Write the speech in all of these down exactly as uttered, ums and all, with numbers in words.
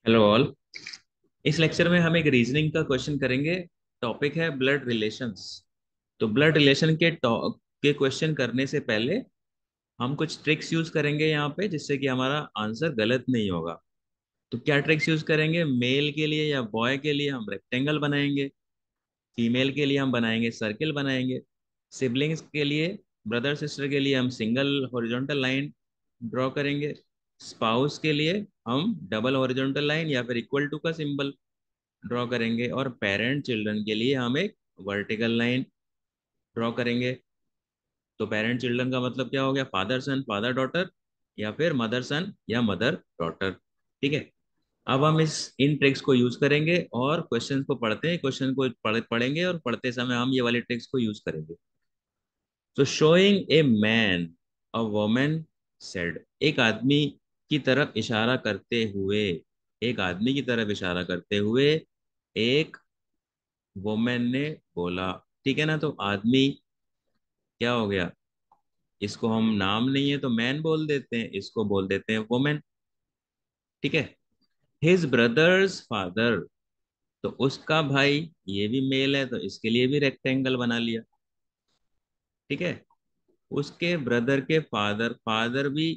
Hello all. इस lecture में हम एक रीजनिंग का क्वेश्चन करेंगे। टॉपिक है ब्लड रिलेशंस। तो ब्लड रिलेशन के टॉ- के क्वेश्चन करने से पहले हम कुछ ट्रिक्स यूज करेंगे यहाँ पे, जिससे कि हमारा आंसर गलत नहीं होगा। तो क्या ट्रिक्स यूज करेंगे? मेल के लिए या बॉय के लिए हम रेक्टेंगल बनाएंगे। फीमेल के लिए हम बनाएंगे सर्किल बनाएंगे। सिबलिंग्स के लिए, ब्रदर सिस्टर के लिए हम सिंगल हॉरिजॉन्टल लाइन ड्रॉ करेंगे। स्पाउस के लिए हम डबल हॉरिजॉन्टल लाइन या फिर इक्वल टू का सिंबल ड्रॉ करेंगे। और पेरेंट चिल्ड्रन के लिए हम एक वर्टिकल लाइन ड्रॉ करेंगे। तो पेरेंट चिल्ड्रन का मतलब क्या हो गया? फादर सन, फादर डॉटर, या फिर मदर सन या मदर डॉटर। ठीक है। अब हम इस इन ट्रिक्स को यूज करेंगे और क्वेश्चन को पढ़ते हैं, क्वेश्चन को पढ़, पढ़ेंगे और पढ़ते समय हम ये वाले ट्रिक्स को यूज करेंगे। तो showing a man a woman said, एक आदमी की तरफ इशारा करते हुए, एक आदमी की तरफ इशारा करते हुए एक वोमेन ने बोला। ठीक है ना? तो आदमी क्या हो गया? इसको हम नाम नहीं है तो मैन बोल देते हैं, इसको बोल देते हैं वोमेन। ठीक है। हिज ब्रदर्स फादर, तो उसका भाई, ये भी मेल है तो इसके लिए भी रेक्टेंगल बना लिया। ठीक है। उसके ब्रदर के फादर, फादर भी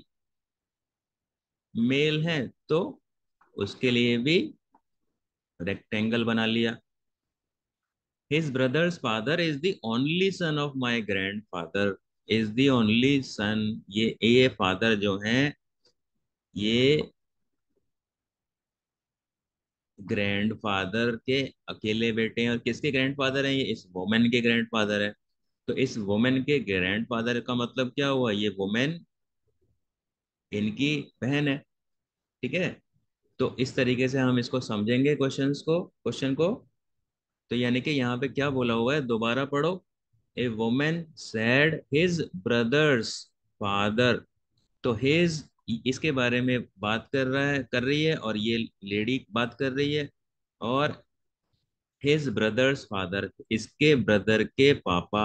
मेल है तो उसके लिए भी रेक्टेंगल बना लिया। His brother's father is the only son of my grandfather, is the only son, ये ये फादर जो हैं, ये ग्रैंडफादर के अकेले बेटे हैं। और किसके ग्रैंडफादर हैं? ये इस वुमेन के ग्रैंडफादर है। तो इस वुमेन के ग्रैंडफादर का मतलब क्या हुआ? ये वुमेन इनकी बहन है। ठीक है। तो इस तरीके से हम इसको समझेंगे, क्वेश्चंस को, क्वेश्चन को। तो यानी कि यहाँ पे क्या बोला हुआ है, दोबारा पढ़ो। A woman said his brother's father. तो हिज इसके बारे में बात कर रहा है, कर रही है, और ये लेडी बात कर रही है। और हिज ब्रदर्स फादर, इसके ब्रदर के पापा,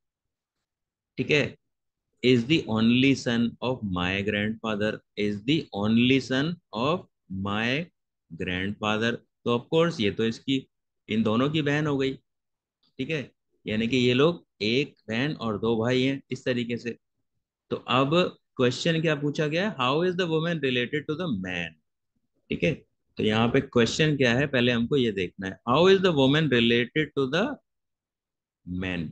ठीक है, is the only son of my grandfather, is the only son of my grandfather. तो ऑफ कोर्स ये तो इसकी, इन दोनों की बहन हो गई। ठीक है। यानी कि ये लोग एक बहन और दो भाई हैं, इस तरीके से। तो अब क्वेश्चन क्या पूछा गया? How is the woman related to the man. ठीक है। तो यहाँ पे क्वेश्चन क्या है, पहले हमको ये देखना है, how is the woman related to the man.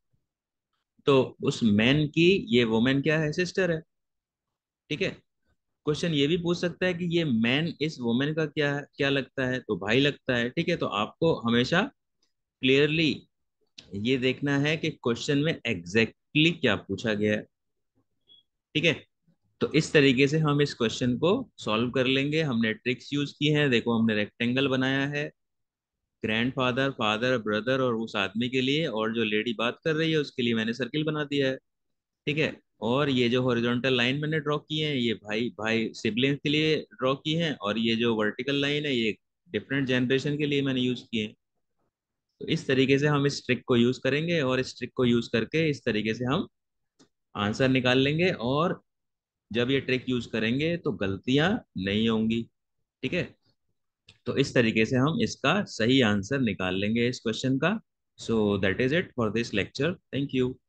तो उस मैन की ये वुमेन क्या है? सिस्टर है। ठीक है। क्वेश्चन ये भी पूछ सकता है कि ये मैन इस वुमेन का क्या है, क्या लगता है? तो भाई लगता है। ठीक है। तो आपको हमेशा क्लियरली ये देखना है कि क्वेश्चन में एग्जैक्टली exactly क्या पूछा गया है। ठीक है। तो इस तरीके से हम इस क्वेश्चन को सॉल्व कर लेंगे। हमने ट्रिक्स यूज की हैं, देखो हमने रेक्टेंगल बनाया है ग्रैंडफादर, फादर, ब्रदर और उस आदमी के लिए, और जो लेडी बात कर रही है उसके लिए मैंने सर्किल बना दिया है। ठीक है। और ये जो हॉरिजॉन्टल लाइन मैंने ड्रॉ की है, ये भाई भाई सिबलिंग्स के लिए ड्रॉ की है, और ये जो वर्टिकल लाइन है ये डिफरेंट जनरेशन के लिए मैंने यूज किए हैं। तो इस तरीके से हम इस ट्रिक को यूज करेंगे, और इस ट्रिक को यूज करके इस तरीके से हम आंसर निकाल लेंगे। और जब ये ट्रिक यूज करेंगे तो गलतियां नहीं होंगी। ठीक है। तो इस तरीके से हम इसका सही आंसर निकाल लेंगे इस क्वेश्चन का। So that is it for this lecture. Thank you.